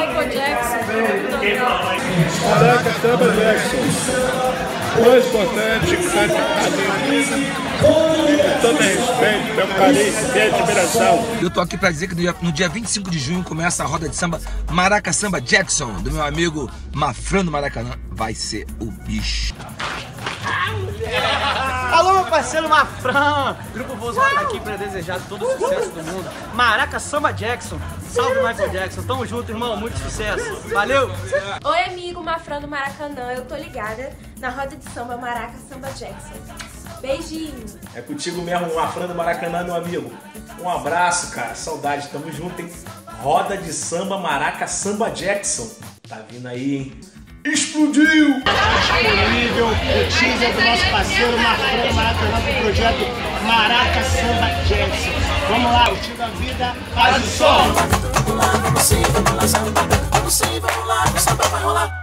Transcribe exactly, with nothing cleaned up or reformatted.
Michael Jackson. Maraca Samba Jackson. O mais importante, cante com todo respeito, meu carinho e admiração. Eu tô aqui pra dizer que no dia, no dia vinte e cinco de junho começa a roda de samba Maraca Samba Jackson, do meu amigo Mafrão do Maracanã. Vai ser o bicho. Alô, meu parceiro Mafrão! Grupo Volkswagen aqui pra desejar todo o sucesso do mundo. Maraca Samba Jackson. Salve Michael Jackson. Tamo junto, irmão. Muito sucesso. Valeu! Oi, amigo Mafrão do Maracanã. Eu tô ligada na roda de samba Maraca Samba Jackson. Beijinho. É contigo mesmo, Mafrão do Maracanã, meu amigo. Um abraço, cara. Saudade. Tamo junto, hein? Roda de samba Maraca Samba Jackson. Tá vindo aí, hein? Explodiu! Disponível o teaser do nosso parceiro Mafrão do Maracanã pro projeto Maraca Samba Jackson. Vamos lá, curtindo a vida, faz o som! Vamos lá, vamos sim, vamos lá, samba, vamos sim, vamos lá, o samba vai rolar.